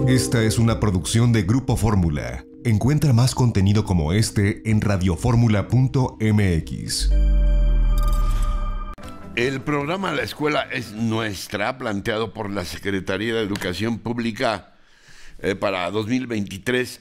Esta es una producción de Grupo Fórmula. Encuentra más contenido como este en radioformula.mx. El programa La Escuela es Nuestra, planteado por la Secretaría de Educación Pública para 2023,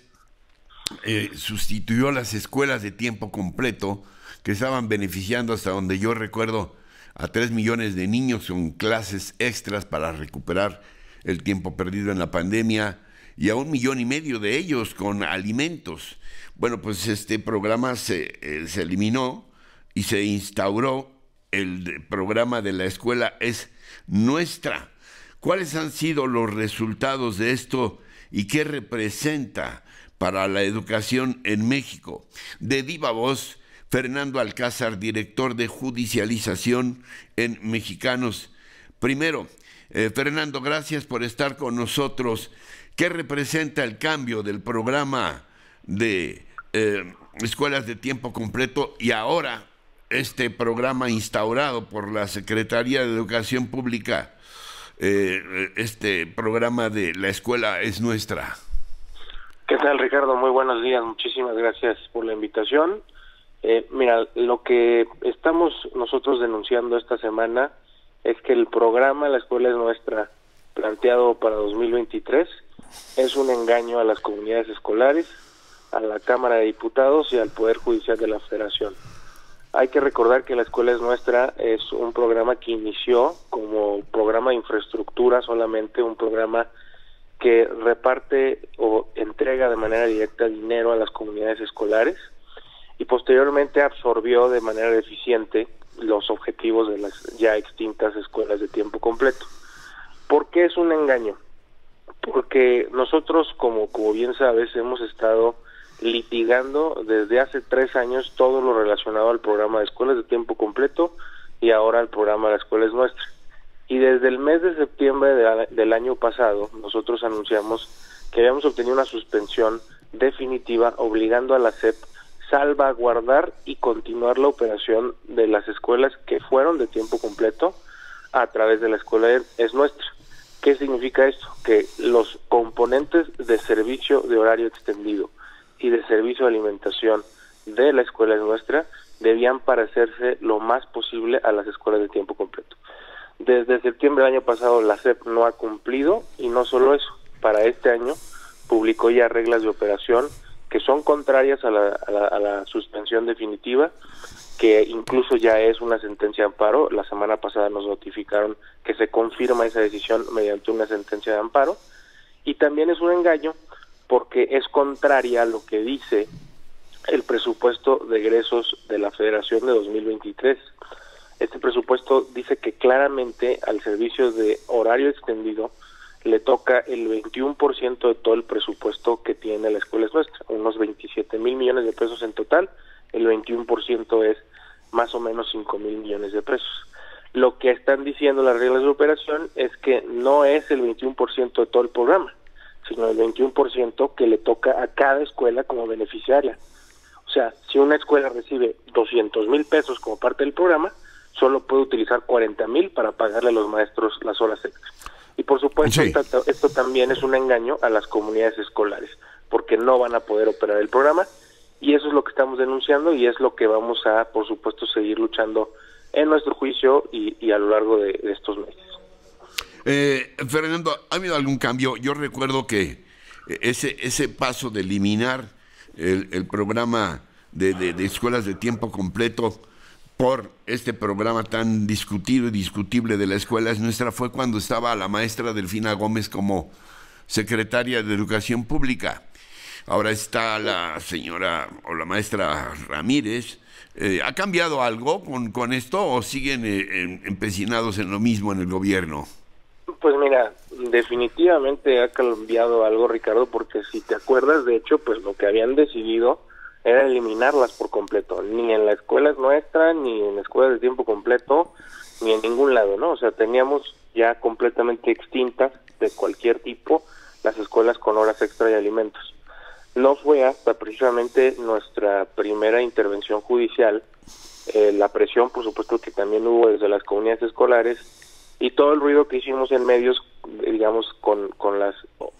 sustituyó las escuelas de tiempo completo que estaban beneficiando, hasta donde yo recuerdo, a 3 millones de niños con clases extras para recuperar el tiempo perdido en la pandemia, y a 1,5 millones de ellos con alimentos. Bueno, pues este programa se eliminó y se instauró el programa de La Escuela es Nuestra. ¿Cuáles han sido los resultados de esto y qué representa para la educación en México? De viva voz, Fernando Alcázar, director de judicialización en Mexicanos. Primero, Fernando, gracias por estar con nosotros. ¿Qué representa el cambio del programa de escuelas de tiempo completo y ahora este programa instaurado por la Secretaría de Educación Pública, este programa de La Escuela es Nuestra? ¿Qué tal, Ricardo? Muy buenos días, muchísimas gracias por la invitación. Mira, lo que estamos nosotros denunciando esta semana es que el programa La Escuela es Nuestra, planteado para 2023, es un engaño a las comunidades escolares, a la Cámara de Diputados y al Poder Judicial de la Federación. Hay que recordar que La Escuela es Nuestra es un programa que inició como programa de infraestructura solamente, un programa que reparte o entrega de manera directa dinero a las comunidades escolares y posteriormente absorbió de manera eficiente los objetivos de las ya extintas escuelas de tiempo completo. ¿Por qué es un engaño? Porque nosotros, como bien sabes, hemos estado litigando desde hace 3 años todo lo relacionado al programa de escuelas de tiempo completo y ahora al programa La Escuela es Nuestra. Y desde el mes de septiembre del año pasado, nosotros anunciamos que habíamos obtenido una suspensión definitiva obligando a la SEP salvaguardar y continuar la operación de las escuelas que fueron de tiempo completo a través de La Escuela es Nuestra. ¿Qué significa esto? Que los componentes de servicio de horario extendido y de servicio de alimentación de La Escuela es Nuestra debían parecerse lo más posible a las escuelas de tiempo completo. Desde septiembre del año pasado la SEP no ha cumplido, y no solo eso, para este año publicó ya reglas de operación que son contrarias a la suspensión definitiva, que incluso ya es una sentencia de amparo. La semana pasada nos notificaron que se confirma esa decisión mediante una sentencia de amparo, y también es un engaño porque es contraria a lo que dice el presupuesto de egresos de la Federación de 2023. Este presupuesto dice que claramente al servicio de horario extendido le toca el 21% de todo el presupuesto que tiene La Escuela es Nuestra, unos 27,000 millones de pesos en total. El 21% es más o menos 5,000 millones de pesos. Lo que están diciendo las reglas de operación es que no es el 21% de todo el programa, sino el 21% que le toca a cada escuela como beneficiaria. O sea, si una escuela recibe 200,000 pesos como parte del programa, solo puede utilizar 40,000 para pagarle a los maestros las horas extras. Y por supuesto, sí, esto también es un engaño a las comunidades escolares, porque no van a poder operar el programa, y eso es lo que estamos denunciando y es lo que vamos a, por supuesto, seguir luchando en nuestro juicio y a lo largo de estos meses. Fernando, ¿ha habido algún cambio? Yo recuerdo que ese paso de eliminar el programa de escuelas de tiempo completo por este programa tan discutido y discutible de La Escuela es Nuestra fue cuando estaba la maestra Delfina Gómez como secretaria de Educación Pública. Ahora está la señora o la maestra Ramírez. ¿Ha cambiado algo con esto o siguen empecinados en lo mismo en el gobierno? Pues mira, definitivamente ha cambiado algo, Ricardo, porque si te acuerdas, de hecho, pues lo que habían decidido era eliminarlas por completo. Ni en La Escuela es Nuestra, ni en escuelas de tiempo completo, ni en ningún lado, ¿no? O sea, teníamos ya completamente extintas de cualquier tipo las escuelas con horas extra y alimentos. No fue hasta precisamente nuestra primera intervención judicial, la presión, por supuesto, que también hubo desde las comunidades escolares y todo el ruido que hicimos en medios, digamos, con las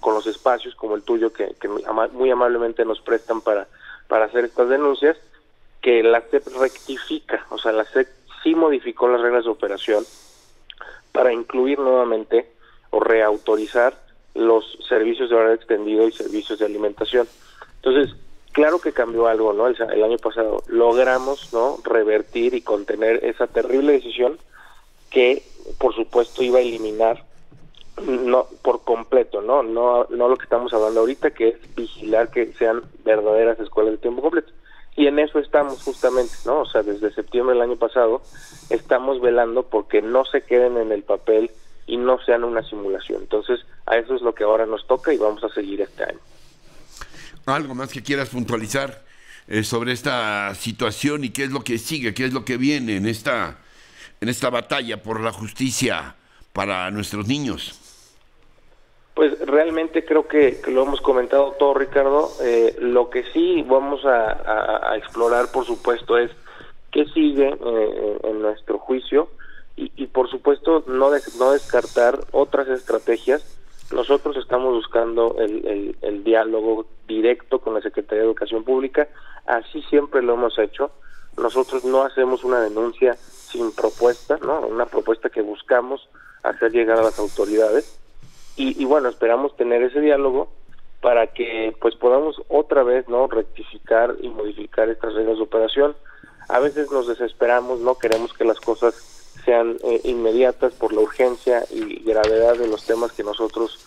los espacios como el tuyo que muy amablemente nos prestan para hacer estas denuncias, que la SEP rectifica, o sea, la SEP sí modificó las reglas de operación para incluir nuevamente o reautorizar los servicios de horario extendido y servicios de alimentación. Entonces, claro que cambió algo, ¿no? El año pasado logramos, ¿no?, revertir y contener esa terrible decisión que, por supuesto, iba a eliminar, no por completo, no lo que estamos hablando ahorita, que es vigilar que sean verdaderas escuelas de tiempo completo. Y en eso estamos justamente, ¿no? O sea, desde septiembre del año pasado estamos velando porque no se queden en el papel y no sean una simulación. Entonces, a eso es lo que ahora nos toca y vamos a seguir este año. ¿Algo más que quieras puntualizar sobre esta situación y qué es lo que sigue, qué es lo que viene en esta batalla por la justicia para nuestros niños? Pues realmente creo que lo hemos comentado todo, Ricardo. Lo que sí vamos a explorar, por supuesto, es qué sigue en nuestro juicio y por supuesto no descartar otras estrategias. Nosotros estamos buscando el diálogo directo con la Secretaría de Educación Pública, así siempre lo hemos hecho. Nosotros no hacemos una denuncia sin propuesta, ¿no? Una propuesta que buscamos hacer llegar a las autoridades y bueno, esperamos tener ese diálogo para que pues podamos otra vez, ¿no?, rectificar y modificar estas reglas de operación. A veces nos desesperamos, no queremos que las cosas sean inmediatas por la urgencia y gravedad de los temas que nosotros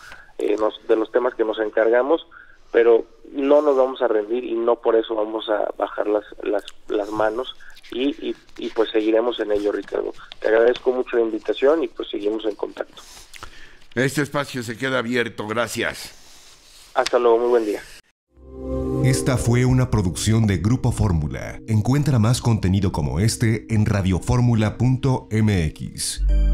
nos encargamos, pero no nos vamos a rendir y no por eso vamos a bajar las manos y pues seguiremos en ello, Ricardo. Te agradezco mucho la invitación y pues seguimos en contacto. Este espacio se queda abierto, gracias. Hasta luego, muy buen día. Esta fue una producción de Grupo Fórmula. Encuentra más contenido como este en radioformula.mx.